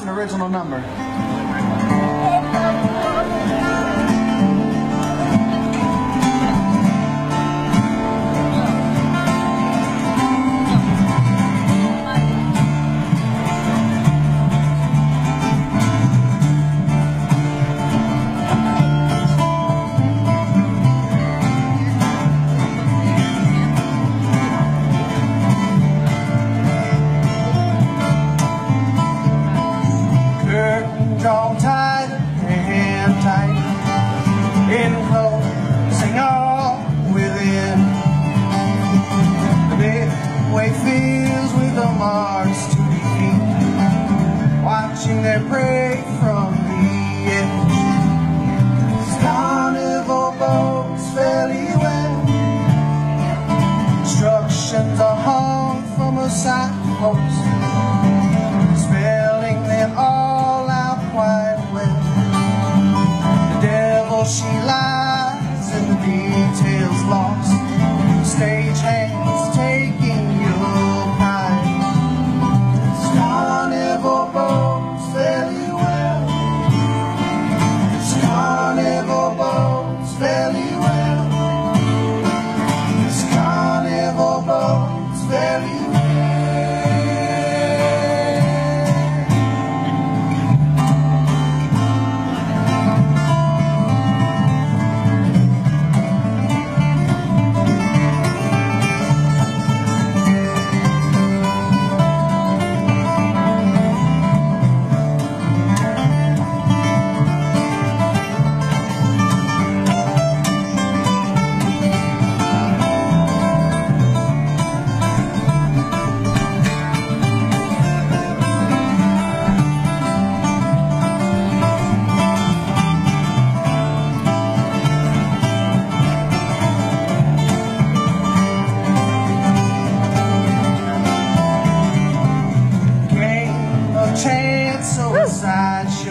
an original number. Drawn tight and tight, enclosing all within. The midway fields with a march to defeat, watching their prey from the edge. These carnival boats fairly well, instructions are hung from a signpost, spelling them all out quite well. The devil, she lies, and the details lost. Stage hands taking your kind. This carnival boats fairly well. This carnival boats fairly well. This carnival boats fairly well. Chance, so a sideshow.